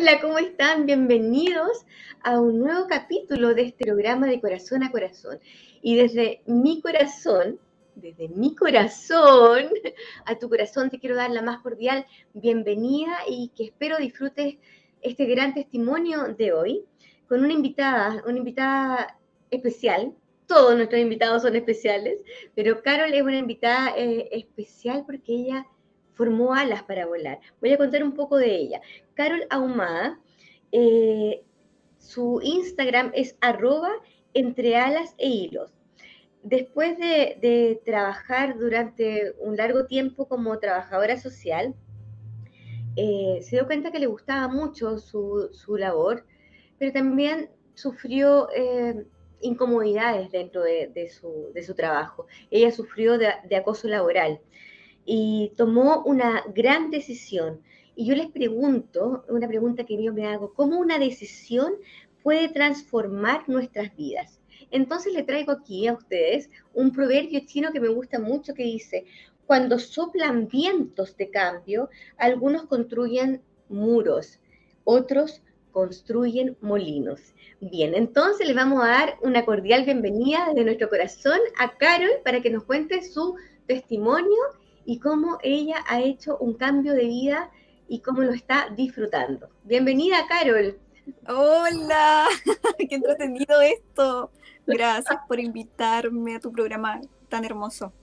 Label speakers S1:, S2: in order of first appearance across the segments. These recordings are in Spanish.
S1: Hola, ¿cómo están? Bienvenidos a un nuevo capítulo de este programa de Corazón a Corazón. Y desde mi corazón, a tu corazón te quiero dar la más cordial bienvenida y que espero disfrutes este gran testimonio de hoy con una invitada especial. Todos nuestros invitados son especiales, pero Carol es una invitada especial porque ella formó alas para volar. Voy a contar un poco de ella. Carol Ahumada, su Instagram es @entrealas e hilos. Después de trabajar durante un largo tiempo como trabajadora social, se dio cuenta que le gustaba mucho su labor, pero también sufrió incomodidades dentro de su trabajo. Ella sufrió de acoso laboral y tomó una gran decisión. Y yo les pregunto, una pregunta que yo me hago, ¿cómo una decisión puede transformar nuestras vidas? Entonces le traigo aquí a ustedes un proverbio chino que me gusta mucho que dice, cuando soplan vientos de cambio, algunos construyen muros, otros construyen molinos. Bien, entonces le vamos a dar una cordial bienvenida desde nuestro corazón a Carol para que nos cuente su testimonio y cómo ella ha hecho un cambio de vida y cómo lo está disfrutando. Bienvenida, Carol.
S2: Hola, qué entretenido esto. Gracias por invitarme a tu programa tan hermoso.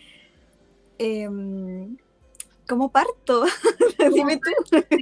S2: ¿Cómo parto? Dime tú.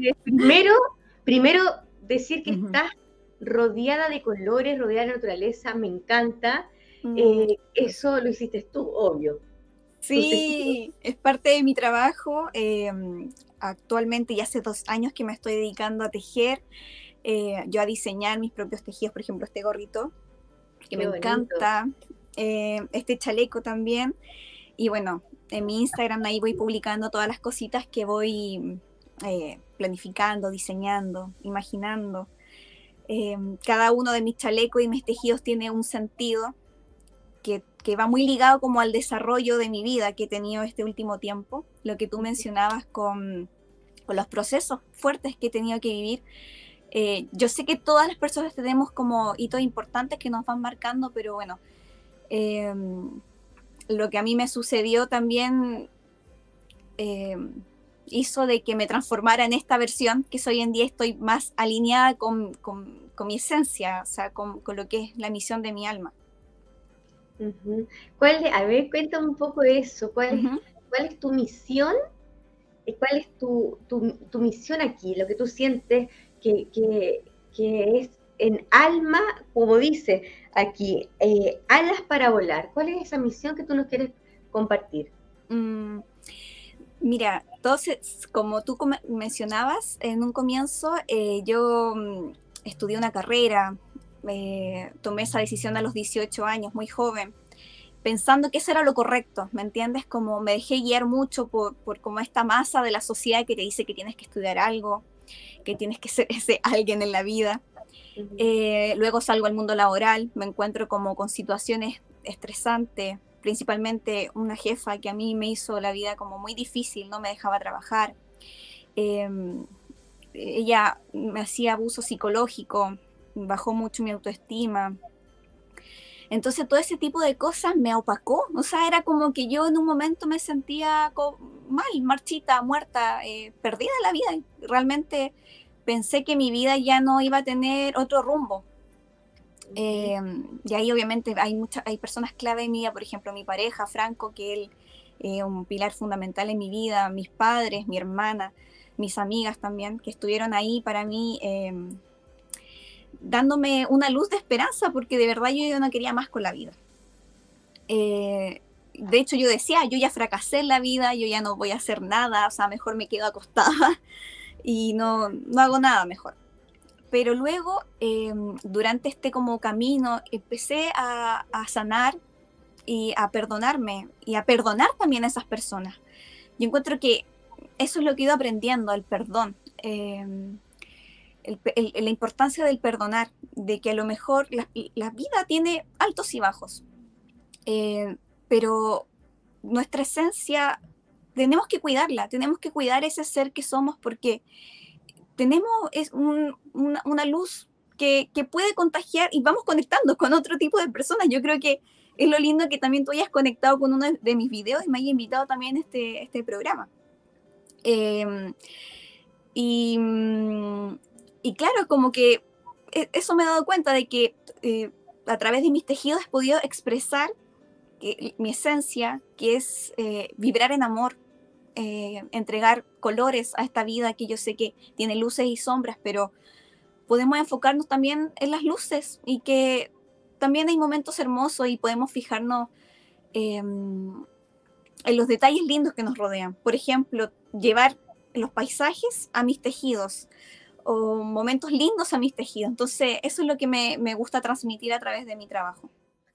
S1: Primero decir que
S2: Ujú.
S1: estás rodeada de colores, rodeada de naturaleza, me encanta.
S2: Mm,
S1: Eso lo hiciste tú, obvio. Tus tejidos.
S2: Sí, es parte de mi trabajo. Actualmente ya hace 2 años que me estoy dedicando a tejer, yo a diseñar mis propios tejidos, por ejemplo, este gorrito, que me
S1: Qué bonito.
S2: encanta, este chaleco también. Y bueno, en mi Instagram ahí voy publicando todas las cositas que voy planificando, diseñando, imaginando. Cada uno de mis chalecos y mis tejidos tiene un sentido que va muy ligado como al desarrollo de mi vida que he tenido este último tiempo. Lo que tú mencionabas con los procesos fuertes que he tenido que vivir. Yo sé que todas las personas tenemos como hitos importantes que nos van marcando, pero bueno, eh, lo que a mí me sucedió también eh, hizo de que me transformara en esta versión, que hoy en día estoy más alineada con mi esencia, o sea, con lo que es la misión de mi alma.
S1: Ujú. A ver, cuéntame un poco de eso.
S2: Ujú.
S1: Cuál es tu misión? ¿Cuál es tu misión aquí? Lo que tú sientes que es en alma, como dice aquí, alas para volar. ¿Cuál es esa misión que tú nos quieres compartir?
S2: Mm, Mira, entonces, como tú mencionabas en un comienzo, yo estudié una carrera, tomé esa decisión a los 18 años, muy joven, pensando que eso era lo correcto, ¿me entiendes? Como me dejé guiar mucho por como esta masa de la sociedad que te dice que tienes que estudiar algo, que tienes que ser ese alguien en la vida.
S1: Ujú.
S2: Luego salgo al mundo laboral, me encuentro como con situaciones estresantes, principalmente una jefa que a mí me hizo la vida como muy difícil, no me dejaba trabajar. Eh, Ella me hacía abuso psicológico, bajó mucho mi autoestima. Entonces todo ese tipo de cosas me opacó, o sea, era como que yo en un momento me sentía mal, marchita, muerta, perdida en la vida. Realmente pensé que mi vida ya no iba a tener otro rumbo.
S1: Ujú.
S2: Y ahí obviamente hay personas clave en mi vida, por ejemplo, mi pareja, Franco, que él es un pilar fundamental en mi vida, mis padres, mi hermana, mis amigas también, que estuvieron ahí para mí, dándome una luz de esperanza, porque de verdad yo no quería más con la vida. De hecho, yo decía, yo ya fracasé en la vida, yo ya no voy a hacer nada, o sea, mejor me quedo acostada y no hago nada mejor. Pero luego, durante este como camino, empecé a sanar y a perdonarme y a perdonar también a esas personas. Yo encuentro que eso es lo que he ido aprendiendo, el perdón, la importancia del perdonar, de que a lo mejor la vida tiene altos y bajos, pero nuestra esencia tenemos que cuidarla, tenemos que cuidar ese ser que somos porque tenemos una luz que puede contagiar y vamos conectando con otro tipo de personas. Yo creo que es lo lindo que también tú hayas conectado con uno de mis videos y me hayas invitado también a este programa. Y, y claro, como que eso me he dado cuenta de que a través de mis tejidos he podido expresar mi esencia, que es vibrar en amor, entregar colores a esta vida que yo sé que tiene luces y sombras, pero podemos enfocarnos también en las luces y que también hay momentos hermosos y podemos fijarnos en los detalles lindos que nos rodean. Por ejemplo, llevar los paisajes a mis tejidos o momentos lindos a mis tejidos. Entonces, eso es lo que me gusta transmitir a través de mi trabajo.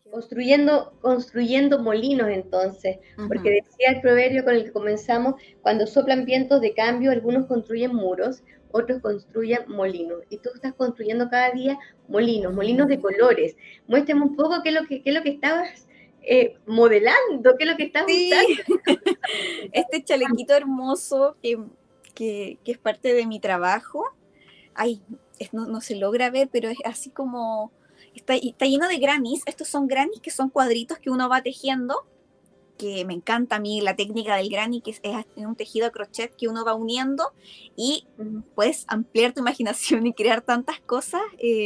S1: Construyendo molinos entonces, porque decía el proverbio con el que comenzamos, cuando soplan vientos de cambio, algunos construyen muros, otros construyen molinos, y tú estás construyendo cada día molinos de colores. Muéstrame un poco qué es lo que estabas modelando, qué es lo que estás usando.
S2: Este chalequito hermoso que es parte de mi trabajo, ay, no se logra ver, pero es así como... Está lleno de grannies. Estos son grannies que son cuadritos que uno va tejiendo, que me encanta a mí la técnica del granny, que es un tejido a crochet que uno va uniendo y puedes ampliar tu imaginación y crear tantas cosas.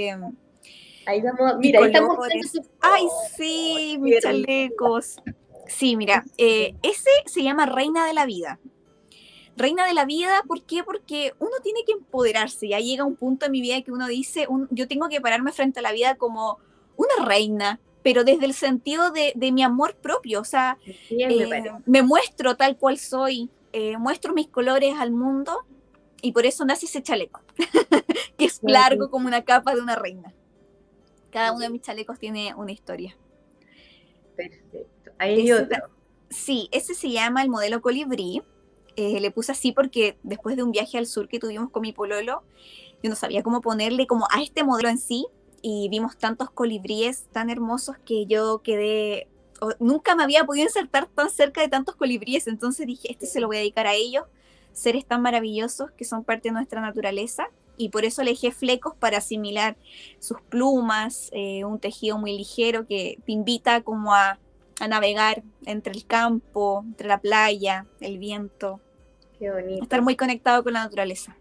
S1: Ahí vamos, mira, ahí estamos.
S2: ¡Ay, sí! Mis chalecos. Sí, mira, ese se llama Reina de la Vida. Reina de la vida, ¿por qué? Porque uno tiene que empoderarse. Ya llega un punto en mi vida que uno dice, yo tengo que pararme frente a la vida como una reina, pero desde el sentido de mi amor propio. O sea, me muestro tal cual soy, muestro mis colores al mundo y por eso nace ese chaleco, que es largo como una capa de una reina. Cada uno de mis chalecos tiene una historia.
S1: Perfecto. Ahí hay otro.
S2: Sí, ese se llama el modelo colibrí. Le puse así porque después de un viaje al sur que tuvimos con mi pololo, yo no sabía cómo ponerle como a este modelo en sí, y vimos tantos colibríes tan hermosos que yo quedé, nunca me había podido insertar tan cerca de tantos colibríes, entonces dije, este se lo voy a dedicar a ellos, seres tan maravillosos que son parte de nuestra naturaleza, y por eso le dejé flecos para asimilar sus plumas, un tejido muy ligero que te invita como a navegar entre el campo, entre la playa, el viento.
S1: Qué bonito.
S2: Estar muy conectado con la naturaleza.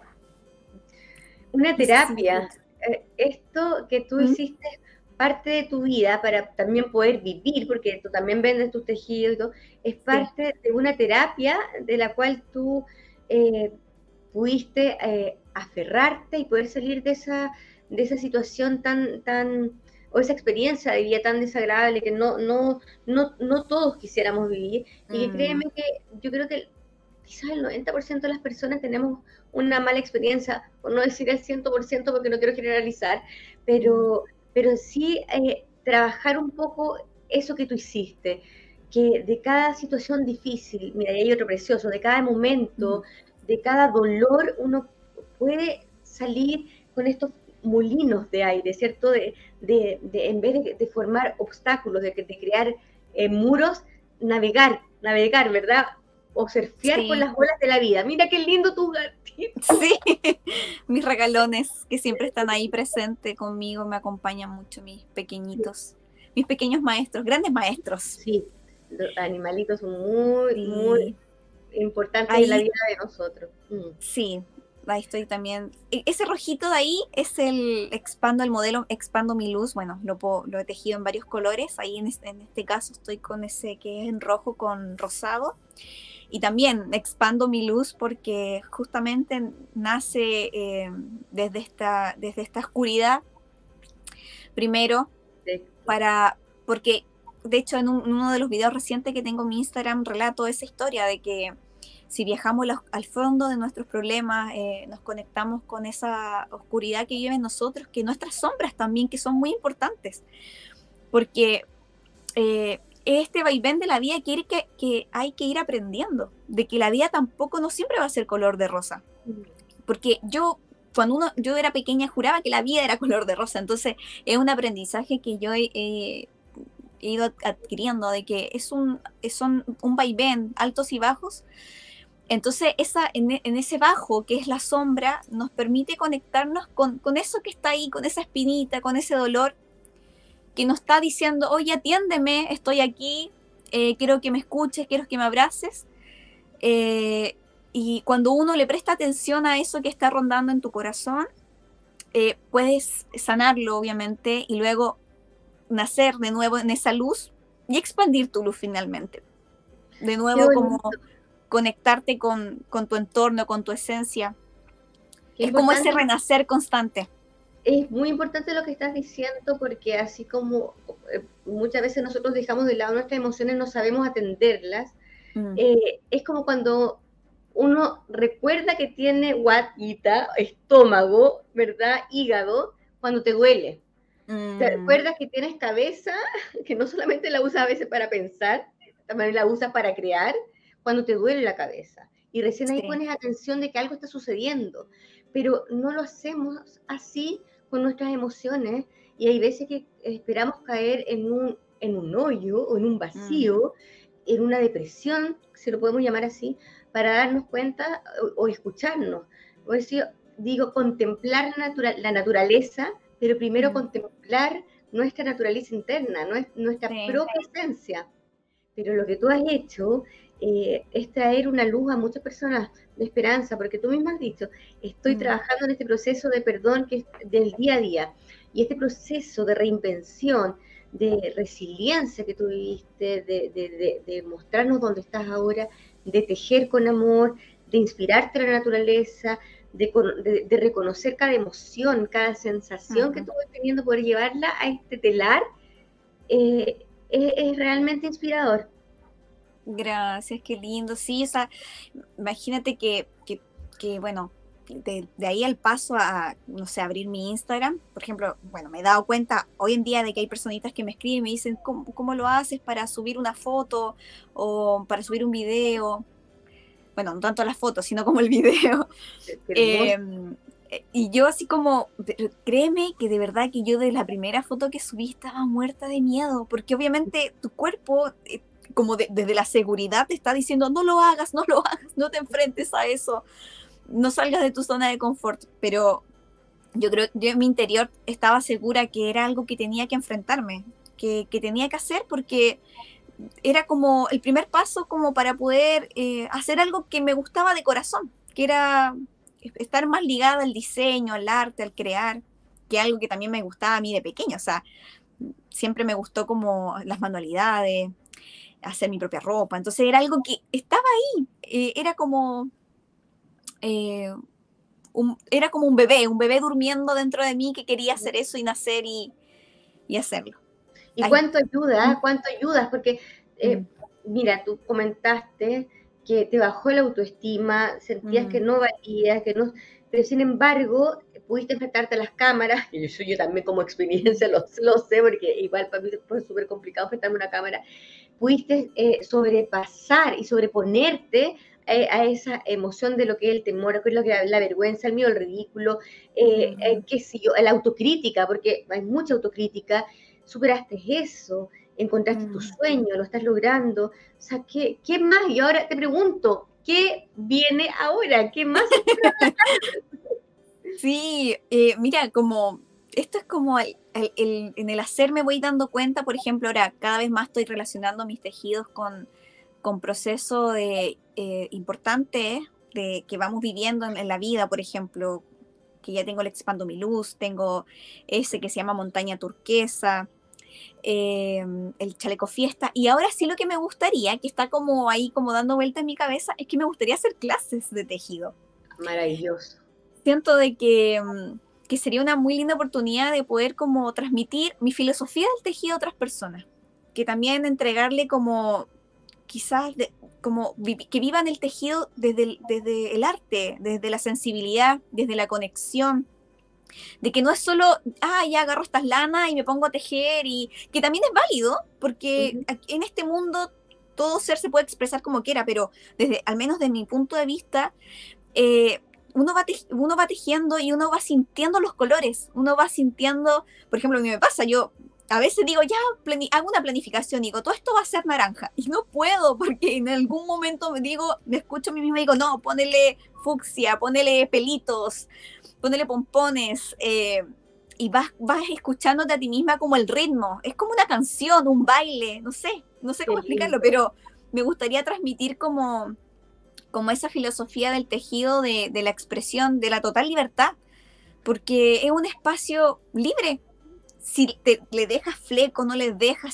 S1: Una terapia. Esto que tú hiciste parte de tu vida para también poder vivir, porque tú también vendes tus tejidos y todo, es parte de una terapia de la cual tú pudiste aferrarte y poder salir de esa situación tan o esa experiencia de vida tan desagradable que no todos quisiéramos vivir, y que créeme que yo creo que quizás el 90% de las personas tenemos una mala experiencia, por no decir el 100% porque no quiero generalizar, pero sí trabajar un poco eso que tú hiciste, que de cada situación difícil, mira, y hay otro precioso, de cada momento, de cada dolor, uno puede salir con estos molinos de aire, ¿cierto? En vez de formar obstáculos, de crear muros, navegar, ¿verdad? O surfear con las olas de la vida. Mira qué lindo tus gatitos.
S2: Sí, mis regalones que siempre están ahí presentes conmigo, me acompañan mucho, mis pequeñitos, mis pequeños maestros, grandes maestros.
S1: Sí, los animalitos son muy importantes en la vida de nosotros.
S2: Sí, ahí estoy también. Ese rojito de ahí es el modelo Expando mi luz. Bueno, lo he tejido en varios colores. Ahí en este caso estoy con ese que es en rojo con rosado. Y también expando mi luz porque justamente nace desde esta oscuridad. Primero, porque de hecho en uno de los videos recientes que tengo en mi Instagram relato esa historia de que si viajamos al fondo de nuestros problemas, nos conectamos con esa oscuridad que vive en nosotros, que nuestras sombras también, que son muy importantes. Porque este vaivén de la vida que hay que ir aprendiendo, de que la vida tampoco no siempre va a ser color de rosa. Porque cuando yo era pequeña juraba que la vida era color de rosa, entonces es un aprendizaje que yo he ido adquiriendo, de que son un vaivén, altos y bajos, Entonces, en ese bajo, que es la sombra, nos permite conectarnos con eso que está ahí, con esa espinita, con ese dolor, que nos está diciendo, oye, atiéndeme, estoy aquí, quiero que me escuches, quiero que me abraces. Y cuando uno le presta atención a eso que está rondando en tu corazón, puedes sanarlo, obviamente, y luego nacer de nuevo en esa luz y expandir tu luz finalmente. De
S1: Qué
S2: nuevo, como
S1: bonito,
S2: conectarte con tu entorno, con tu esencia.
S1: qué
S2: Es como ese
S1: importante.
S2: renacer constante.
S1: Es muy importante lo que estás diciendo porque así como muchas veces nosotros dejamos de lado nuestras emociones, no sabemos atenderlas,
S2: Mm.
S1: es como cuando uno recuerda que tiene guatita, estómago, ¿verdad? Hígado, cuando te duele. ¿Te
S2: Mm.
S1: recuerdas que tienes cabeza, que no solamente la usas a veces para pensar, también la usas para crear, cuando te duele la cabeza? Y recién ahí
S2: Sí.
S1: pones atención de que algo está sucediendo, pero no lo hacemos así con nuestras emociones y hay veces que esperamos caer en un hoyo o en un
S2: Mm.
S1: vacío, en una depresión, si lo podemos llamar así, para darnos cuenta o escucharnos. Por eso yo digo, contemplar la naturaleza, pero primero
S2: Mm.
S1: contemplar nuestra naturaleza interna, nuestra
S2: Sí.
S1: propia esencia. Pero lo que tú has hecho es traer una luz a muchas personas de esperanza, porque tú misma has dicho, estoy
S2: Mm.
S1: trabajando en este proceso de perdón que es del día a día, y este proceso de reinvención, de resiliencia que tuviste, de mostrarnos dónde estás ahora, de tejer con amor, de inspirarte en la naturaleza, de reconocer cada emoción, cada sensación que
S2: Ujú.
S1: tú vas teniendo, poder llevarla a este telar, es realmente inspirador.
S2: Gracias, qué lindo. Sí, o sea, imagínate que bueno, de ahí al paso a, no sé, abrir mi Instagram, por ejemplo, bueno, me he dado cuenta hoy en día de que hay personitas que me escriben y me dicen, ¿cómo lo haces para subir una foto o para subir un video? Bueno, no tanto las fotos, sino como el video.
S1: Qué hermoso.
S2: Eh, y yo así como, créeme que de verdad que yo de la primera foto que subí estaba muerta de miedo, porque obviamente tu cuerpo, como desde la seguridad, te está diciendo, no lo hagas, no lo hagas, no te enfrentes a eso, no salgas de tu zona de confort. Pero yo creo, yo en mi interior estaba segura que era algo que tenía que enfrentarme, que tenía que hacer porque era como el primer paso como para poder hacer algo que me gustaba de corazón, que era estar más ligada al diseño, al arte, al crear, que algo que también me gustaba a mí de pequeña. O sea, siempre me gustó como las manualidades, hacer mi propia ropa. Entonces era algo que estaba ahí, era como... eh, era como un bebé durmiendo dentro de mí que quería hacer eso y nacer y hacerlo.
S1: ¿Y
S2: Ay.
S1: cuánto ayuda? ¿Cuánto ayudas? Porque,
S2: Mm.
S1: mira, tú comentaste que te bajó la autoestima, sentías que
S2: Mm.
S1: no valías, que no, pero sin embargo, pudiste enfrentarte a las cámaras, y yo también como experiencia lo sé, porque igual para mí fue súper complicado enfrentarme a una cámara, pudiste sobrepasar y sobreponerte a esa emoción de lo que es el temor, que es lo que la vergüenza, el miedo, el ridículo,
S2: Mm.
S1: qué sé yo, la autocrítica, porque hay mucha autocrítica, superaste eso, encontraste tu
S2: Mm.
S1: sueño, lo estás logrando, o sea, ¿qué más? Y ahora te pregunto, ¿qué viene ahora? ¿Qué más hay que
S2: Sí, mira, como esto es como en el hacer me voy dando cuenta, por ejemplo, ahora cada vez más estoy relacionando mis tejidos con procesos importantes de, que vamos viviendo en la vida, por ejemplo, que ya tengo el Expando mi Luz, tengo ese que se llama Montaña Turquesa, eh, el chaleco fiesta, y ahora sí lo que me gustaría, que está como ahí como dando vuelta en mi cabeza, es que me gustaría hacer clases de tejido.
S1: maravilloso?
S2: Siento de que sería una muy linda oportunidad de poder como transmitir mi filosofía del tejido a otras personas, que también entregarle como quizás como que vivan el tejido desde el arte, desde la sensibilidad, desde la conexión, de que no es solo, ya agarro estas lanas y me pongo a tejer, y que también es válido, porque
S1: Ujú.
S2: en este mundo todo ser se puede expresar como quiera, pero desde, al menos desde mi punto de vista, eh, uno va tejiendo y uno va sintiendo los colores, uno va sintiendo, por ejemplo, a mí me pasa, yo a veces digo, ya, hago una planificación, digo, todo esto va a ser naranja. Y no puedo, porque en algún momento me escucho a mí misma y digo, no, ponele fucsia, ponele pelitos, ponele pompones, y vas escuchándote a ti misma como el ritmo. Es como una canción, un baile, no sé
S1: Qué
S2: cómo explicarlo,
S1: lindo.
S2: pero me gustaría transmitir como esa filosofía del tejido, de la expresión, de la total libertad, porque es un espacio libre. Si le dejas fleco, no le dejas,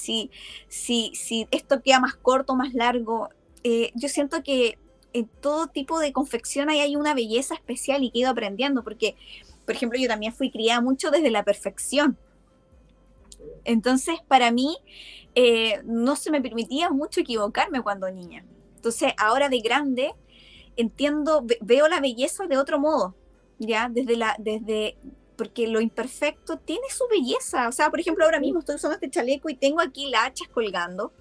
S2: si esto queda más corto, más largo. Yo siento que en todo tipo de confección hay una belleza especial y que he ido aprendiendo, porque, por ejemplo, yo también fui criada mucho desde la perfección. Entonces, para mí, no se me permitía mucho equivocarme cuando niña. Entonces, ahora de grande, entiendo, veo la belleza de otro modo, ¿ya? Porque lo imperfecto tiene su belleza. O sea, por ejemplo, ahora mismo estoy usando este chaleco y tengo aquí las hachas colgando.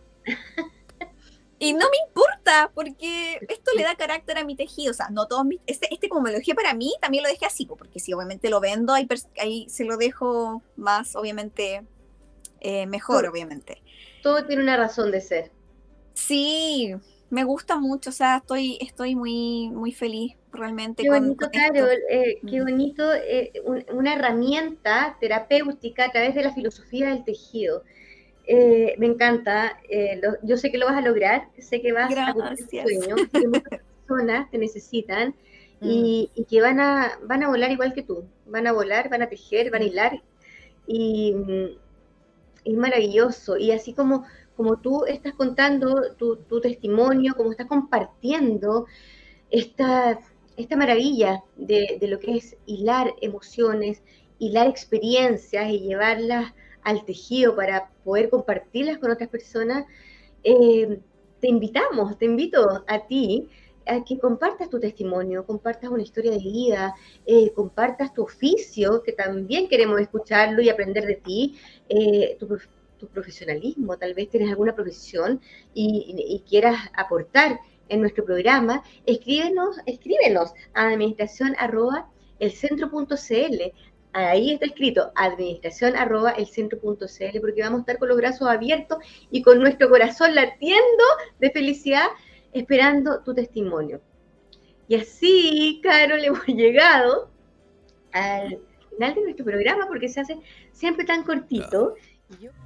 S2: Y no me importa, porque esto le da carácter a mi tejido. O sea, no todos este como me lo dejé para mí, también lo dejé así, porque si obviamente lo vendo, ahí se lo dejo más, obviamente, mejor,
S1: Todo,
S2: obviamente.
S1: todo tiene una razón de ser.
S2: Sí, me gusta mucho, o sea, estoy muy, muy feliz realmente
S1: Qué
S2: con
S1: bonito,
S2: esto.
S1: Carol, qué
S2: Mm.
S1: bonito, una herramienta terapéutica a través de la filosofía del tejido. Me encanta, yo sé que lo vas a lograr, sé que vas a cumplir tu
S2: Gracias.
S1: sueño, sé que muchas personas te necesitan
S2: Mm.
S1: y que van a volar igual que tú, van a volar, van a tejer, van a
S2: Sí.
S1: hilar y es maravilloso. Y así como tú estás contando tu testimonio, como estás compartiendo esta, esta maravilla de lo que es hilar emociones, hilar experiencias y llevarlas al tejido para poder compartirlas con otras personas, eh, te invito a ti a que compartas tu testimonio, compartas una historia de vida, compartas tu oficio, que también queremos escucharlo y aprender de ti, tu profesionalismo, tal vez tienes alguna profesión y quieras aportar en nuestro programa, escríbenos a administración@elcentro.cl. Ahí está escrito administración@elcentro.cl, porque vamos a estar con los brazos abiertos y con nuestro corazón latiendo de felicidad, esperando tu testimonio. Y así, Carol, hemos llegado al final de nuestro programa porque se hace siempre tan cortito. Y yo...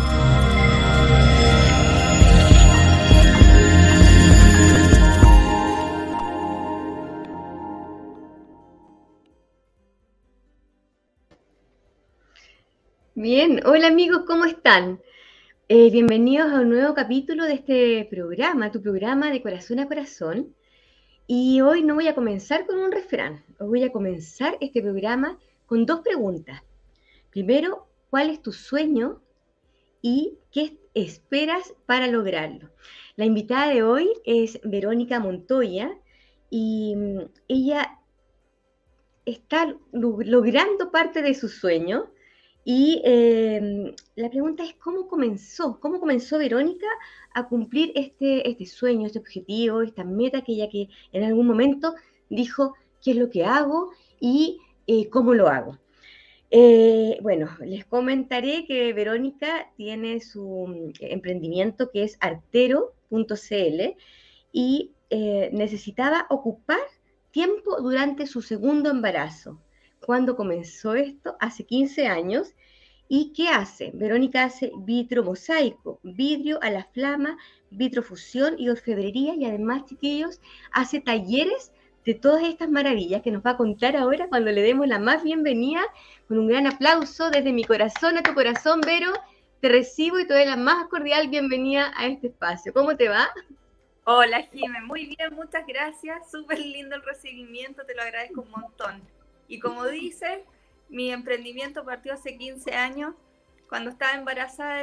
S1: Bien, hola amigos, ¿cómo están? Bienvenidos a un nuevo capítulo de este programa, tu programa de corazón a corazón. Y hoy no voy a comenzar con un refrán, hoy voy a comenzar este programa con dos preguntas. Primero, ¿cuál es tu sueño y qué esperas para lograrlo? La invitada de hoy es Verónica Montoya y ella está logrando parte de su sueño. Y la pregunta es, ¿cómo comenzó Verónica a cumplir este sueño, este objetivo, esta meta que ella que en algún momento dijo, qué es lo que hago y cómo lo hago? Bueno, les comentaré que Verónica tiene su emprendimiento que es artero.cl y necesitaba ocupar tiempo durante su segundo embarazo. Cuando comenzó esto? Hace 15 años. ¿Y qué hace? Verónica hace vitromosaico, vidrio a la flama, vitrofusión y orfebrería, y además, chiquillos, hace talleres de todas estas maravillas que nos va a contar ahora cuando le demos la más bienvenida con un gran aplauso desde mi corazón a tu corazón, Vero. Te recibo y te doy la más cordial bienvenida a este espacio. ¿Cómo te va?
S3: Hola, Jimé, muy bien, muchas gracias. Súper lindo el recibimiento, te lo agradezco un montón. Y como dices, mi emprendimiento partió hace 15 años, cuando estaba embarazada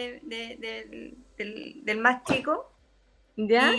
S3: del más chico.
S1: ¿Ya?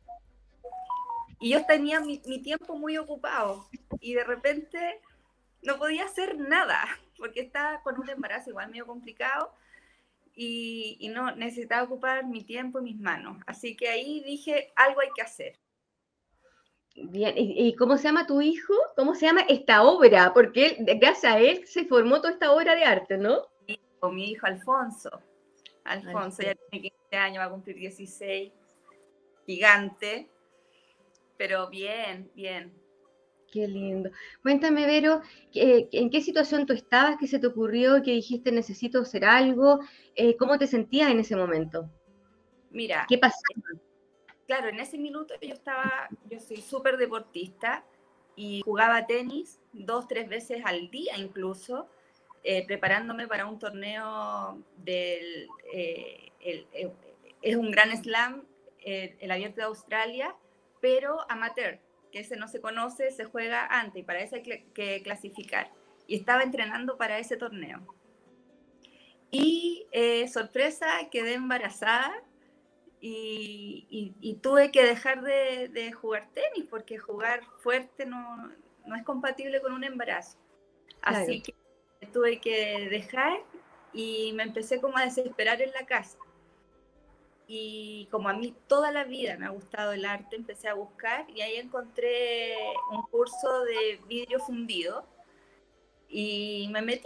S3: Y yo tenía mi tiempo muy ocupado y de repente no podía hacer nada, porque estaba con un embarazo igual medio complicado y no necesitaba ocupar mi tiempo y mis manos. Así que ahí dije, algo hay que hacer.
S1: Bien, ¿y cómo se llama tu hijo? ¿Cómo se llama esta obra? Porque él, gracias a él se formó toda esta obra de arte, ¿no?
S3: con mi hijo Alfonso. Alfonso
S1: Alfonso.
S3: ya tiene 15 años, va a cumplir 16, gigante, pero bien, bien.
S1: Qué lindo. Cuéntame, Vero, ¿en qué situación tú estabas? ¿Qué se te ocurrió? ¿Qué dijiste, necesito hacer algo? ¿Cómo te sentías en ese momento?
S3: Mira,
S1: ¿Qué pasó?
S3: claro, en ese minuto yo soy súper deportista y jugaba tenis 2, 3 veces al día incluso, preparándome para un torneo es un Grand Slam, el Abierto de Australia, pero amateur, que ese no se conoce, se juega antes y para eso hay que clasificar. Y estaba entrenando para ese torneo. Y sorpresa, quedé embarazada y tuve que dejar de jugar tenis porque jugar fuerte no es compatible con un embarazo.
S1: Claro.
S3: Así que tuve que dejar y me empecé como a desesperar en la casa. Y como a mí toda la vida me ha gustado el arte, empecé a buscar y ahí encontré un curso de vidrio fundido y me metí.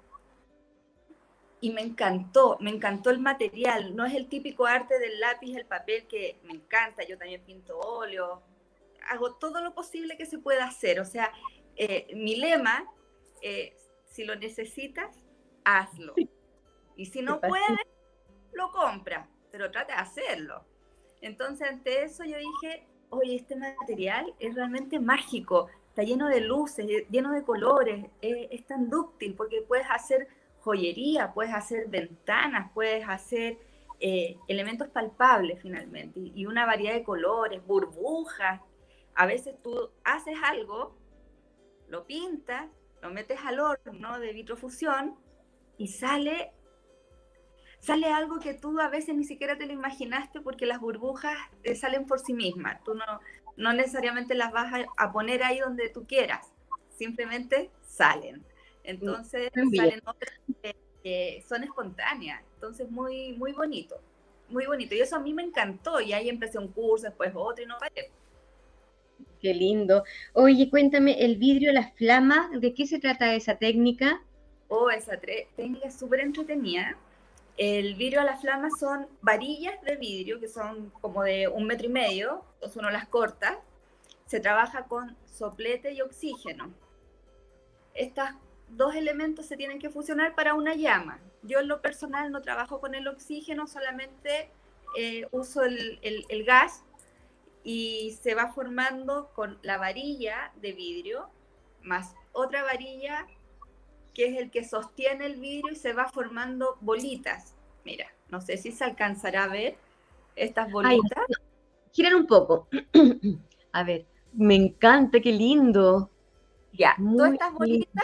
S3: Y me encantó el material. No es el típico arte del lápiz, el papel, que me encanta. Yo también pinto óleo. Hago todo lo posible que se pueda hacer. O sea, mi lema, si lo necesitas, hazlo. Y si no puedes, lo compras, pero trata de hacerlo. Entonces, ante eso yo dije, oye, este material es realmente mágico. Está lleno de luces, lleno de colores. Es tan dúctil porque puedes hacer joyería, puedes hacer ventanas, puedes hacer elementos palpables finalmente y una variedad de colores, burbujas. A veces tú haces algo, lo pintas, lo metes al horno de vitrofusión y sale algo que tú a veces ni siquiera te lo imaginaste porque las burbujas salen por sí mismas. Tú no necesariamente las vas a poner ahí donde tú quieras, simplemente salen. Entonces salen otras que son espontáneas, entonces muy, muy bonito, muy bonito. Y eso a mí me encantó y ahí empecé un curso, después otro y no paré.
S1: Qué lindo. Oye, cuéntame, el vidrio, las flamas, ¿de qué se trata esa técnica?
S3: Esa técnica es súper entretenida. El vidrio a la flama son varillas de vidrio que son como de 1,5 metros, entonces uno las corta. Se trabaja con soplete y oxígeno. Estos dos elementos se tienen que fusionar para una llama. Yo en lo personal no trabajo con el oxígeno, solamente uso el gas y se va formando con la varilla de vidrio más otra varilla que es el que sostiene el vidrio y se va formando bolitas. Mira, no sé si se alcanzará a ver estas
S1: Ay,
S3: bolitas.
S1: giran un poco. A ver, me encanta, qué lindo.
S3: Ya, todas
S1: Muy
S3: estas
S1: lindo.
S3: bolitas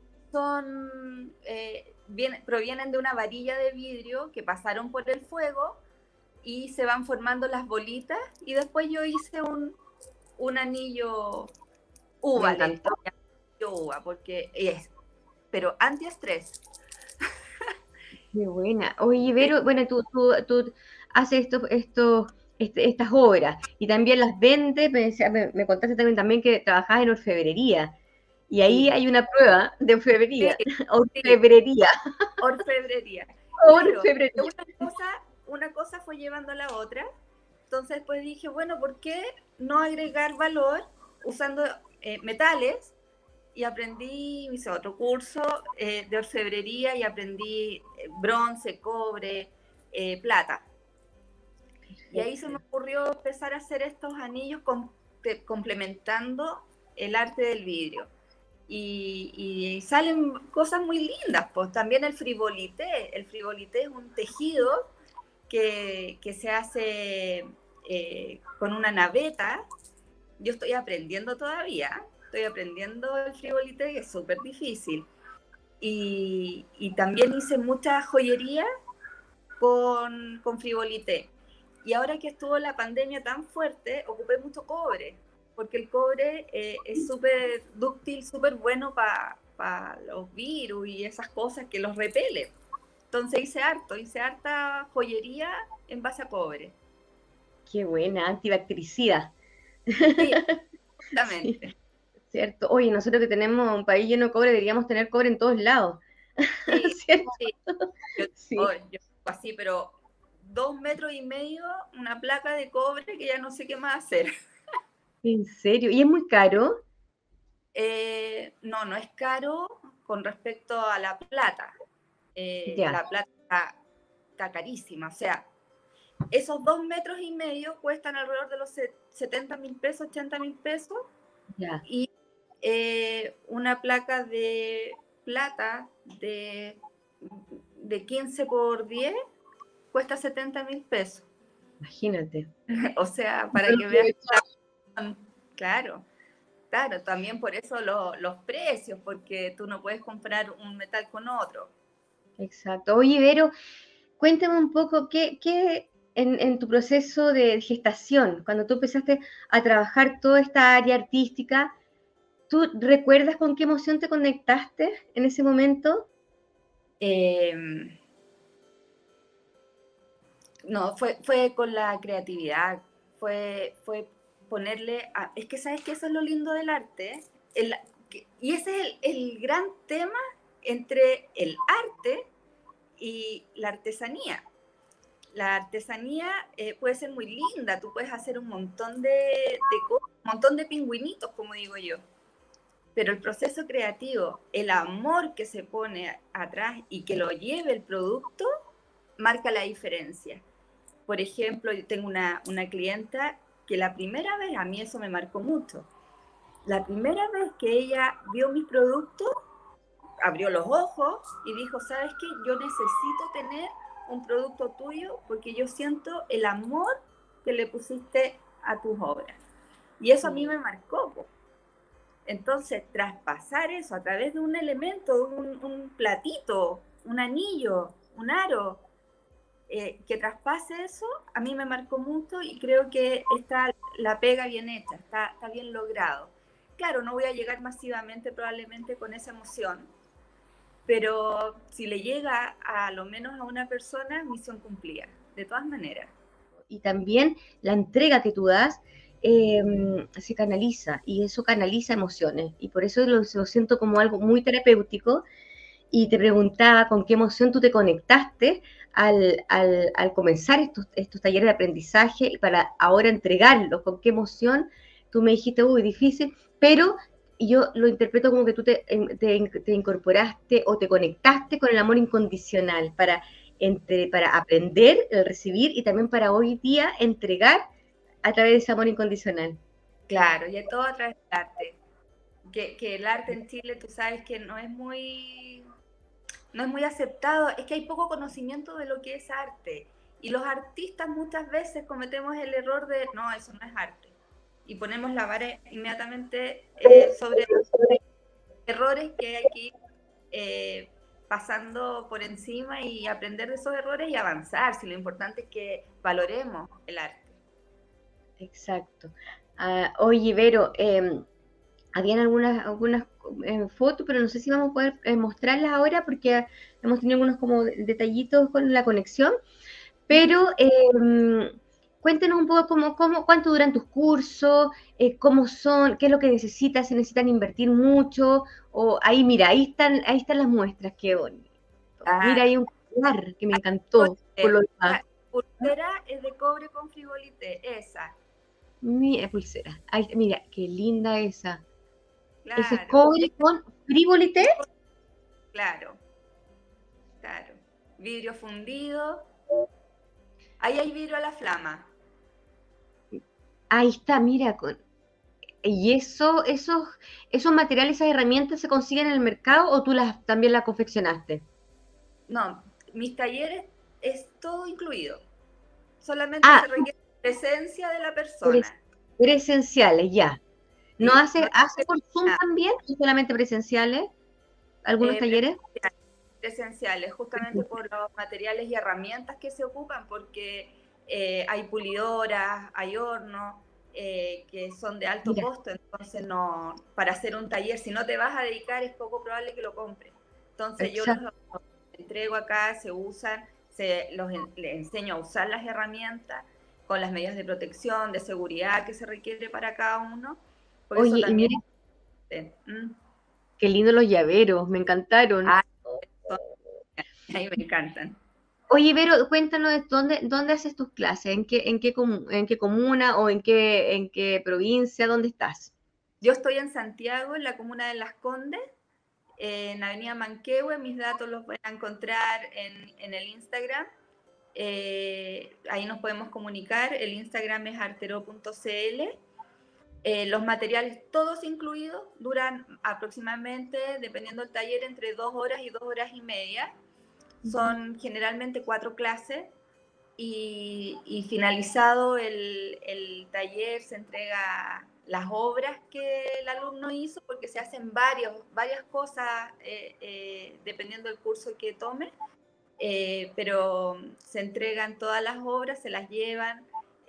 S3: provienen de una varilla de vidrio que pasaron por el fuego y se van formando las bolitas y después yo hice un anillo
S1: Me
S3: uva,
S1: encantó.
S3: uva, porque es, pero antiestrés.
S1: Qué buena. Oye, Vero, bueno, tú haces estas obras y también las vendes. Me contaste también que trabajabas en orfebrería. Y ahí
S3: Sí,
S1: hay una prueba de
S3: sí,
S1: orfebrería.
S3: sí,
S1: Orfebrería.
S3: orfebrería. Claro,
S1: Orfebrería.
S3: una cosa fue llevando a la otra. Entonces después dije, bueno, ¿por qué no agregar valor usando metales? Y aprendí, hice otro curso de orfebrería y aprendí bronce, cobre, plata. Y ahí se me ocurrió empezar a hacer estos anillos complementando el arte del vidrio. Y salen cosas muy lindas, pues también el frivolité. El frivolité es un tejido que se hace con una naveta. Yo estoy aprendiendo todavía, estoy aprendiendo el frivolité, que es súper difícil. Y también hice mucha joyería con frivolité. Y ahora que estuvo la pandemia tan fuerte, ocupé mucho cobre, porque el cobre es súper dúctil, súper bueno para los virus y esas cosas que los repele. Entonces hice harta joyería en base a cobre.
S1: Qué buena, antibactericida.
S3: Sí,
S1: Sí,
S3: exactamente.
S1: cierto. Oye, nosotros que tenemos un país lleno de cobre, deberíamos tener cobre en todos lados.
S3: Sí,
S1: ¿cierto?
S3: sí. Yo,
S1: Sí,
S3: yo así, pero 2,5 metros, una placa de cobre que ya no sé qué más hacer.
S1: en serio. ¿Y es muy caro?
S3: No, no es caro con respecto a la plata.
S1: Ya,
S3: La plata está carísima. O sea, esos 2,5 metros cuestan alrededor de los 70.000 pesos, 80.000 pesos.
S1: ya.
S3: Y una placa de plata de 15 por 10 cuesta 70.000 pesos.
S1: Imagínate.
S3: O sea,
S1: No
S3: para
S1: lo
S3: que veas,
S1: aprovechaba.
S3: claro, claro, también por eso los precios, porque tú no puedes comprar un metal con otro.
S1: Exacto. Oye, Vero, cuéntame un poco qué en tu proceso de gestación, cuando tú empezaste a trabajar toda esta área artística, ¿tú recuerdas con qué emoción te conectaste en ese momento?
S3: Eh, no, fue con la creatividad, fue ponerle, es que sabes que eso es lo lindo del arte, y ese es el gran tema entre el arte y la artesanía. La artesanía puede ser muy linda, tú puedes hacer un montón de cosas, un montón de pingüinitos, como digo yo, pero el proceso creativo, el amor que se pone atrás y que lo lleve el producto, marca la diferencia. Por ejemplo, yo tengo una clienta que la primera vez, a mí eso me marcó mucho, la primera vez que ella vio mis productos, abrió los ojos y dijo, ¿sabes qué? Yo necesito tener un producto tuyo porque yo siento el amor que le pusiste a tus obras. Y eso a mí me marcó. Po. Entonces, traspasar eso a través de un elemento, un platito, un anillo, un aro, que traspase eso, a mí me marcó mucho y creo que está la pega bien hecha, está bien logrado. Claro, no voy a llegar masivamente probablemente con esa emoción, pero si le llega a lo menos a una persona, misión cumplida, de todas maneras.
S1: Y también la entrega que tú das se canaliza y eso canaliza emociones y por eso lo siento como algo muy terapéutico y te preguntaba con qué emoción tú te conectaste al comenzar estos talleres de aprendizaje y para ahora entregarlos, con qué emoción tú me dijiste, uy, difícil, pero yo lo interpreto como que tú te incorporaste o te conectaste con el amor incondicional para aprender, el recibir y también para hoy día entregar a través de ese amor incondicional.
S3: Claro, y es todo a través del arte. Que el arte en Chile, tú sabes que no es muy aceptado, es que hay poco conocimiento de lo que es arte. Y los artistas muchas veces cometemos el error de, no, eso no es arte. Y ponemos la vara inmediatamente sobre errores que hay que ir pasando por encima y aprender de esos errores y avanzar. Si lo importante es que valoremos el arte.
S1: Exacto. Oye, Vero, habían algunas fotos, pero no sé si vamos a poder mostrarlas ahora porque hemos tenido algunos como detallitos con la conexión, pero cuéntenos un poco cuánto duran tus cursos, cómo son, qué es lo que necesitas, si necesitan invertir mucho, o ahí, mira, ahí están las muestras, qué bonito. Mira,
S3: Ah,
S1: hay un collar que me encantó, por
S3: pulsera.
S1: lo demás.
S3: La pulsera es de cobre con frigolité, esa.
S1: Mi pulsera. Mira, qué linda esa. Ese es
S3: Claro,
S1: cobre con frivolité.
S3: claro, claro. Vidrio fundido. Ahí hay vidrio a la flama.
S1: Ahí está, mira, y esos materiales, esas herramientas se consiguen en el mercado o tú también las confeccionaste.
S3: No, mis talleres es todo incluido. Solamente
S1: Ah,
S3: se requiere presencia de la
S1: pres-
S3: persona.
S1: presenciales, ya. ¿No
S3: Sí, no
S1: hace
S3: es
S1: por Zoom
S3: nada.
S1: también o solamente presenciales? ¿Algunos talleres?
S3: Presenciales, justamente por los materiales y herramientas que se ocupan, porque hay pulidoras, hay hornos que son de alto
S1: Mira,
S3: costo, entonces no, para hacer un taller, si no te vas a dedicar, es poco probable que lo compres. Entonces yo los
S1: exacto.
S3: entrego acá, se usan, les enseño a usar las herramientas con las medidas de protección, de seguridad que se requiere para cada uno, porque eso
S1: Oye, y
S3: también
S1: mira,
S3: es...
S1: qué lindos los llaveros, me encantaron.
S3: ahí me encantan.
S1: Oye, Vero, cuéntanos dónde haces tus clases, en qué comuna o en qué provincia, dónde estás.
S3: Yo estoy en Santiago, en la comuna de Las Condes, en Avenida Manquehue. Mis datos los pueden encontrar en el Instagram. Ahí nos podemos comunicar. El Instagram es artero.cl. Los materiales todos incluidos duran aproximadamente, dependiendo del taller, entre 2 horas y 2 horas y media. Son generalmente 4 clases y finalizado el taller se entrega las obras que el alumno hizo, porque se hacen varias cosas dependiendo del curso que tome, pero se entregan todas las obras, se las llevan.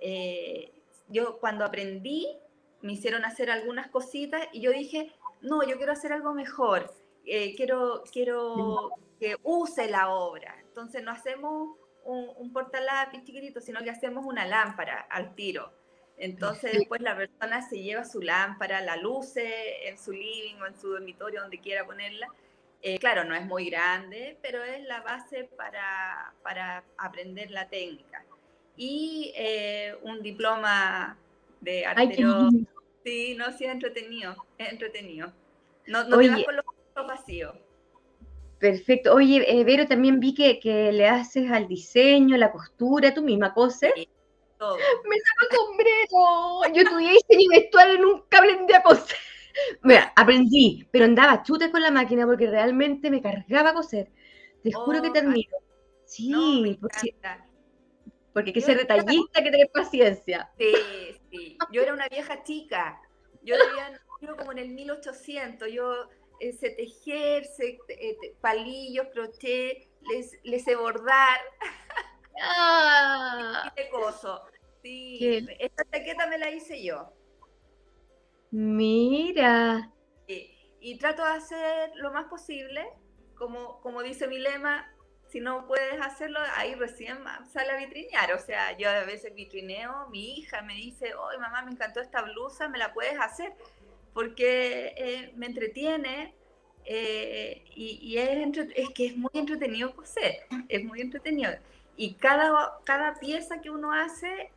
S3: Yo cuando aprendí me hicieron hacer algunas cositas y yo dije, no, yo quiero hacer algo mejor, quiero que use la obra. Entonces no hacemos un portalápiz chiquitito, sino que hacemos una lámpara al tiro. Entonces después la persona se lleva su lámpara, la luce en su living o en su dormitorio, donde quiera ponerla. Claro, no es muy grande, pero es la base para aprender la técnica. Y un diploma de
S1: Ay, qué
S3: artero.
S1: lindo.
S3: Sí, no, sí, es entretenido, es entretenido. No te vas
S1: Oye,
S3: con los ojos vacíos.
S1: perfecto. Oye, Vero, también vi que le haces al diseño, la costura, tú misma coses.
S3: Sí, todo.
S1: Me saco sombrero. Yo estudié diseño y vestuario, nunca aprendí a coser. Mira, aprendí, pero andaba chute con la máquina porque realmente me cargaba a coser. Te juro que
S3: Oh,
S1: te admiro.
S3: no, me
S1: Sí,
S3: encanta.
S1: porque hay que
S3: Yo
S1: ser
S3: era,
S1: detallista, hay que tener paciencia.
S3: sí, sí. Yo era una vieja chica. Yo debía nacido como en el 1800. Yo sé tejer, sé palillos, crochet, les sé bordar y
S1: ¡Ah!
S3: de coso. Sí,
S1: ¡Qué
S3: esta chaqueta me la hice yo.
S1: mira!
S3: Y trato de hacer lo más posible, como dice mi lema, si no puedes hacerlo, ahí recién sale a vitrinear. O sea, yo a veces vitrineo, mi hija me dice, oh mamá, me encantó esta blusa, ¿me la puedes hacer? Porque me entretiene y es que es muy entretenido coser, es muy entretenido. Y cada pieza que uno hace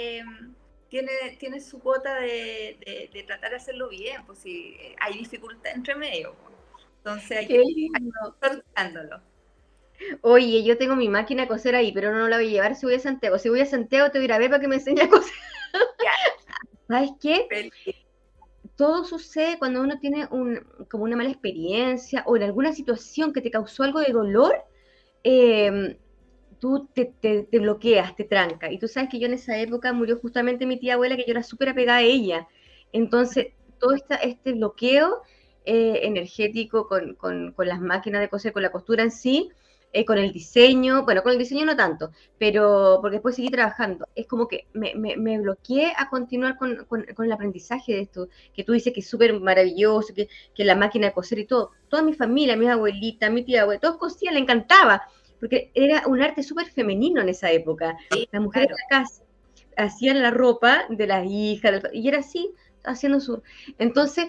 S3: tiene su cuota de tratar de hacerlo bien, pues si hay dificultad entre medio, pues. Entonces hay que
S1: ¡Qué
S3: ir
S1: lindo!
S3: sorteándolo.
S1: Oye, yo tengo mi máquina de coser ahí, pero no la voy a llevar si voy a Santiago. Si voy a Santiago, te voy a ir a ver para que me enseñe a coser.
S3: Ya,
S1: ¿Sabes qué?
S3: feliz.
S1: Todo sucede cuando uno tiene como una mala experiencia o en alguna situación que te causó algo de dolor, eh, tú te bloqueas, te tranca. Y tú sabes que yo en esa época murió justamente mi tía abuela, que yo era súper apegada a ella. Entonces, todo este bloqueo energético con las máquinas de coser, con la costura en sí, con el diseño, bueno, con el diseño no tanto, pero porque después seguí trabajando. Es como que me bloqueé a continuar con el aprendizaje de esto, que tú dices que es súper maravilloso, que la máquina de coser y todo. Toda mi familia, mi abuelita, mi tía abuela, todos cosían, le encantaba porque era un arte súper femenino en esa época.
S3: Sí,
S1: Las mujeres
S3: claro.
S1: de la casa hacían la ropa de las hijas, y era así, haciendo su... Entonces,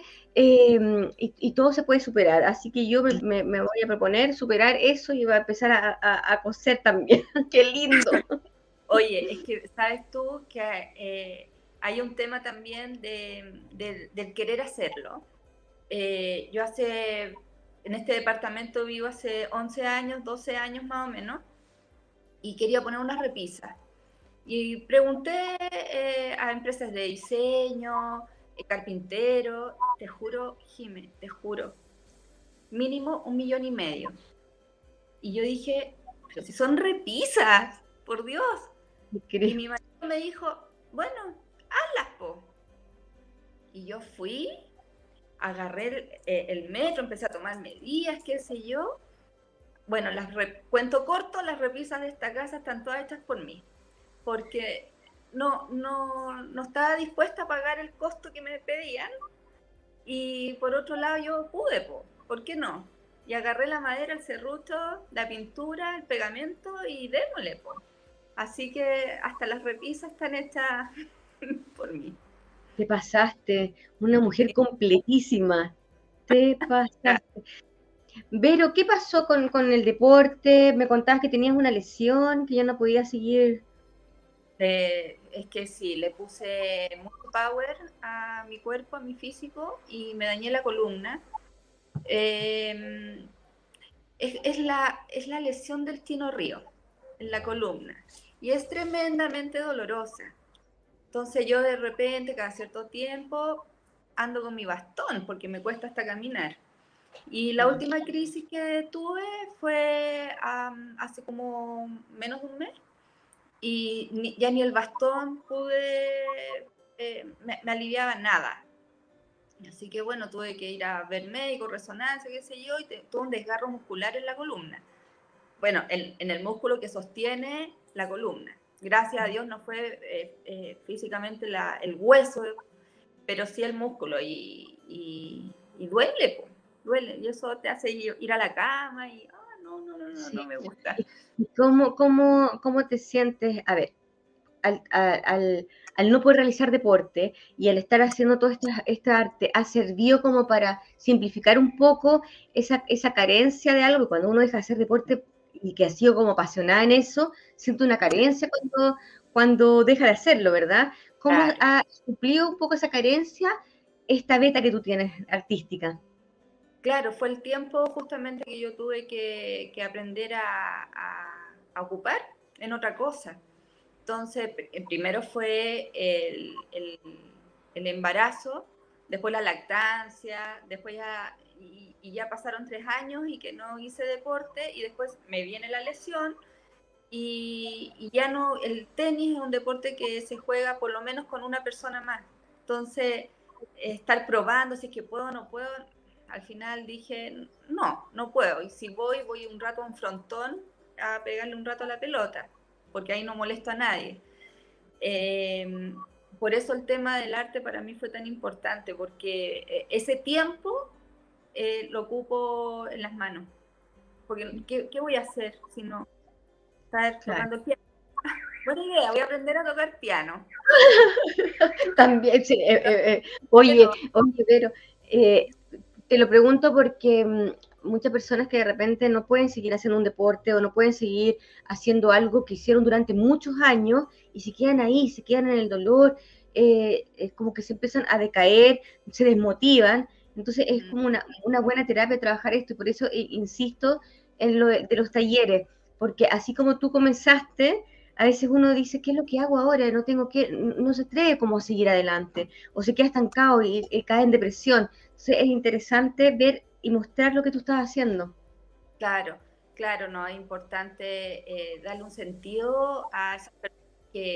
S1: y todo se puede superar, así que yo me voy a proponer superar eso y voy a empezar a coser también. ¡Qué lindo!
S3: Oye, es que sabes tú que hay un tema también del querer hacerlo. Yo en este departamento vivo hace 11 años, 12 años más o menos, y quería poner unas repisas. Y pregunté a empresas de diseño, carpinteros, te juro, Jime, te juro, mínimo 1,5 millones. Y yo dije, pero si son repisas, por Dios. Y
S1: Creo.
S3: mi marido me dijo, bueno, hazlas, po. Y yo fui, agarré el metro, empecé a tomar medidas, qué sé yo. Bueno, cuento corto, las repisas de esta casa están todas hechas por mí, porque no estaba dispuesta a pagar el costo que me pedían, y por otro lado yo pude, ¿por qué no? Y agarré la madera, el serrucho, la pintura, el pegamento y démosle, po. Así que hasta las repisas están hechas por mí.
S1: Te pasaste, una mujer completísima. Te pasaste. Vero, ¿qué pasó con el deporte? Me contabas que tenías una lesión, que ya no podías seguir.
S3: Es que sí, le puse mucho power a mi cuerpo, a mi físico, y me dañé la columna. Eh, es la lesión del tino río en la columna y es tremendamente dolorosa. Entonces yo de repente, cada cierto tiempo, ando con mi bastón porque me cuesta hasta caminar. Y la última crisis que tuve fue hace como menos de un mes y ya ni el bastón pude, me aliviaba nada. Así que bueno, tuve que ir a ver médico, resonancia, qué sé yo, y tuve un desgarro muscular en la columna. Bueno, en el músculo que sostiene la columna. Gracias a Dios no fue físicamente el hueso, pero sí el músculo. Y duele, po, duele. Y eso te hace ir a la cama y,
S1: Sí.
S3: no me gusta.
S1: ¿Y cómo te sientes? A ver, al no poder realizar deporte y al estar haciendo todo esta arte, ¿ha servido como para simplificar un poco esa carencia de algo? Que cuando uno deja de hacer deporte y que ha sido como apasionada en eso, siente una carencia cuando deja de hacerlo, ¿verdad? ¿Cómo
S3: Claro.
S1: ha suplido un poco esa carencia esta beta que tú tienes artística?
S3: Claro, fue el tiempo justamente que yo tuve que aprender a ocupar en otra cosa. Entonces, primero fue el embarazo, después la lactancia, después ya, y ya pasaron 3 años y que no hice deporte, y después me viene la lesión, y ya no, el tenis es un deporte que se juega por lo menos con una persona más. Entonces, estar probando si es que puedo o no puedo, al final dije, no puedo. Y si voy un rato a un frontón a pegarle un rato a la pelota, porque ahí no molesto a nadie. Por eso el tema del arte para mí fue tan importante, porque ese tiempo lo ocupo en las manos. Porque, ¿qué voy a hacer si no estar
S1: Claro.
S3: tocando el piano? Buena idea, voy a aprender a tocar piano.
S1: También, sí,
S3: Pero,
S1: oye, pero te lo pregunto porque muchas personas que de repente no pueden seguir haciendo un deporte o no pueden seguir haciendo algo que hicieron durante muchos años y se quedan ahí, se quedan en el dolor, es como que se empiezan a decaer, se desmotivan. Entonces es como una buena terapia trabajar esto y por eso insisto en lo de los talleres, porque así como tú comenzaste, a veces uno dice, ¿qué es lo que hago ahora? No se atreve como a seguir adelante, o se queda estancado y cae en depresión. Entonces es interesante ver y mostrar lo que tú estás haciendo.
S3: claro, no, es importante darle un sentido a esas personas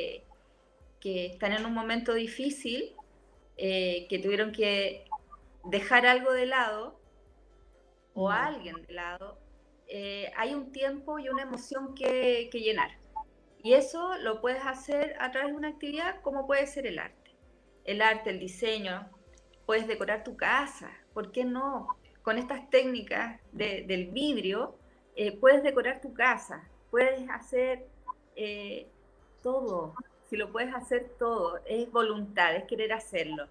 S3: que están en un momento difícil, que tuvieron que dejar algo de lado o a alguien de lado. Hay un tiempo y una emoción que llenar. Y eso lo puedes hacer a través de una actividad como puede ser el arte. El arte, el diseño, puedes decorar tu casa, ¿por qué no? Con estas técnicas del vidrio, puedes decorar tu casa, puedes hacer eh, todo, si lo puedes hacer todo, es voluntad, es querer hacerlo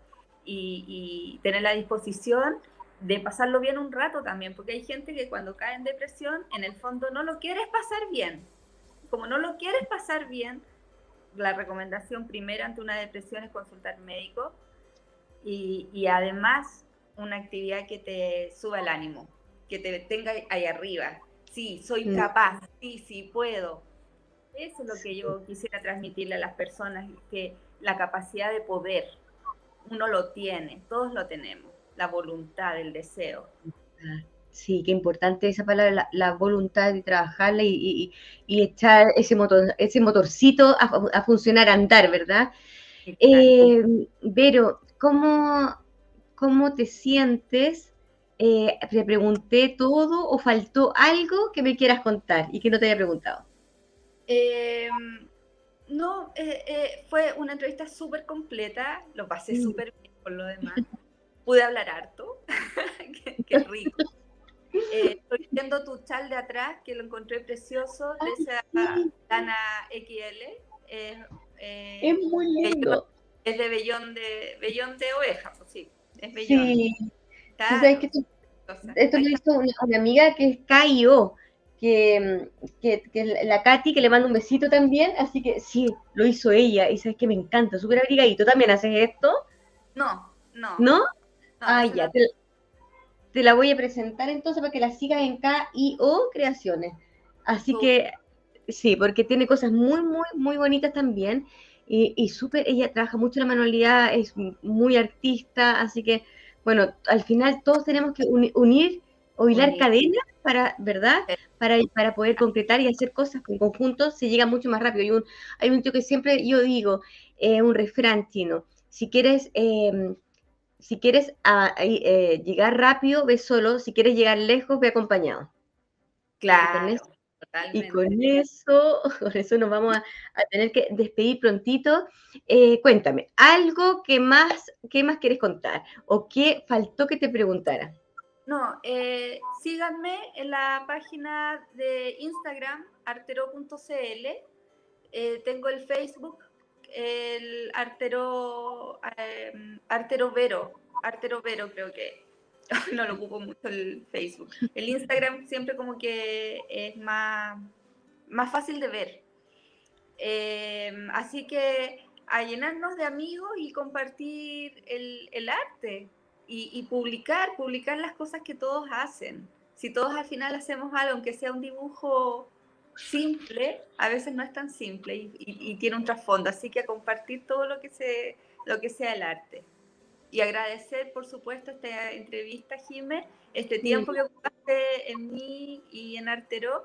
S3: y tener la disposición de pasarlo bien un rato también, porque hay gente que cuando cae en depresión, en el fondo no lo quieres pasar bien. Como no lo quieres pasar bien, la recomendación primera ante una depresión es consultar médico y además una actividad que te suba el ánimo, que te tenga ahí arriba. Sí, soy capaz, sí puedo. Eso es lo que yo quisiera transmitirle a las personas, que la capacidad de poder, uno lo tiene, todos lo tenemos, la voluntad, el deseo.
S1: Sí, qué importante esa palabra, la voluntad de trabajarla y echar ese motorcito a funcionar, a andar, ¿verdad?
S3: Exacto.
S1: Vero, ¿cómo te sientes? ¿Te pregunté todo o faltó algo que me quieras contar y que no te haya preguntado?
S3: Eh, no, fue una entrevista súper completa, lo pasé súper bien por lo demás. Pude hablar harto, qué rico. Estoy viendo tu chal de atrás, que lo encontré precioso, de esa
S1: Sí,
S3: Dana XL.
S1: es muy
S3: Vellón,
S1: lindo.
S3: es de vellón de oveja, pues sí, es vellón.
S1: Sí, sí, sabes
S3: Claro,
S1: que esto lo hizo una amiga que es KIO, que la Katy, que le mando un besito también, así que sí, lo hizo ella, y sabes que me encanta, súper abrigadito. ¿También haces esto?
S3: No, no.
S1: ¿No?
S3: No,
S1: Ah,
S3: eso
S1: ya,
S3: no.
S1: te la voy a presentar entonces para que la sigas en KIO Creaciones. Así que sí, porque tiene cosas muy, muy, muy bonitas también. Y súper, ella trabaja mucho la manualidad, es muy artista, así que, bueno, al final todos tenemos que unir o hilar
S3: Unir.
S1: cadenas para, ¿verdad? Para poder concretar y hacer cosas en conjunto, se llega mucho más rápido. Hay un tío que siempre yo digo, un refrán chino, si quieres llegar rápido, ve solo, si quieres llegar lejos, ve acompañado. Y con
S3: Claro,
S1: eso y
S3: totalmente.
S1: con eso, con eso nos vamos a tener que despedir prontito. Cuéntame, ¿algo qué más quieres contar? ¿O qué faltó que te preguntara?
S3: No, síganme en la página de Instagram, artero.cl. Tengo el Facebook, el Artero Vero creo que. No lo ocupo mucho el Facebook. El Instagram siempre como que es más fácil de ver. Así que a llenarnos de amigos y compartir el arte y publicar las cosas que todos hacen. Si todos al final hacemos algo, aunque sea un dibujo simple, a veces no es tan simple y tiene un trasfondo. Así que a compartir todo lo que sea el arte. Y agradecer, por supuesto, esta entrevista, Jimé, este tiempo que ocupaste en mí y en Artero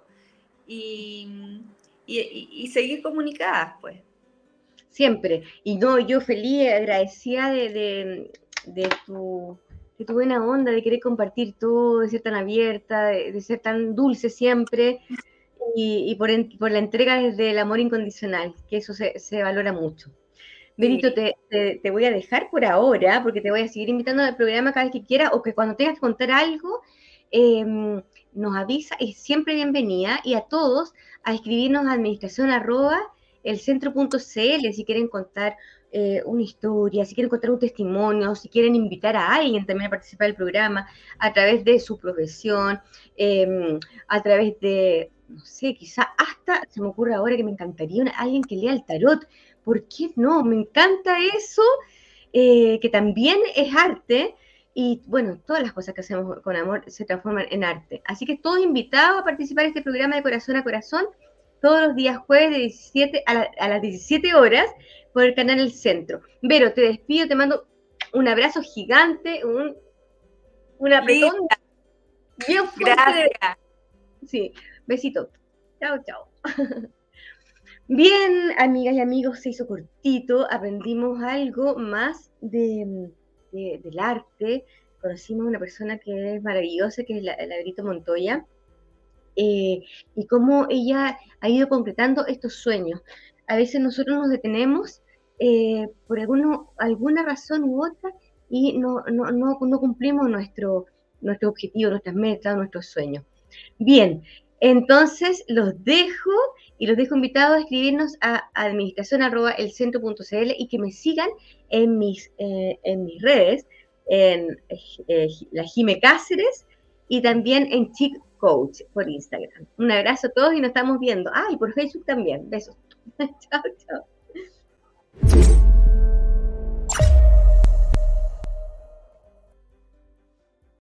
S3: y seguir comunicadas, pues.
S1: Siempre. Y no, yo feliz, agradecida de tu buena onda, de querer compartir todo, de ser tan abierta, de ser tan dulce siempre, y por la entrega desde el amor incondicional, que eso se valora mucho. Benito,
S3: Sí.
S1: te voy a dejar por ahora, porque te voy a seguir invitando al programa cada vez que quiera, o que cuando tengas que contar algo, nos avisa, es siempre bienvenida, y a todos a escribirnos a administración@elcentro.cl si quieren contar una historia, si quieren contar un testimonio, si quieren invitar a alguien también a participar del programa, a través de su profesión, a través de, no sé, quizá hasta, se me ocurre ahora que me encantaría alguien que lea el tarot. ¿Por qué no? Me encanta eso, que también es arte, y bueno, todas las cosas que hacemos con amor se transforman en arte. Así que todos invitados a participar en este programa de Corazón a Corazón, todos los días jueves de 17 a las 17 horas por el canal El Centro. Vero, te despido, te mando un abrazo gigante, un apretón
S3: Linda,
S1: bien fuerte.
S3: gracias.
S1: Sí, besito. Chao, chao. Bien, amigas y amigos, se hizo cortito, aprendimos algo más del arte, conocimos a una persona que es maravillosa, que es la Brito Montoya, y cómo ella ha ido concretando estos sueños. A veces nosotros nos detenemos por alguna razón u otra y no cumplimos nuestro objetivo, nuestras metas, nuestros sueños. Bien, entonces los dejo invitados a escribirnos a administración@elcentro.cl y que me sigan en mis redes, en la Jime Cáceres y también en Chic Coach por Instagram. Un abrazo a todos y nos estamos viendo. Ah, y por Facebook también. Besos. Chao, chao.